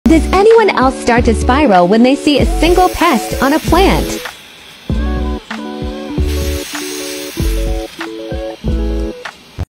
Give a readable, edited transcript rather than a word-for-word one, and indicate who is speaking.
Speaker 1: Does anyone else start to spiral when they see a single pest on a plant?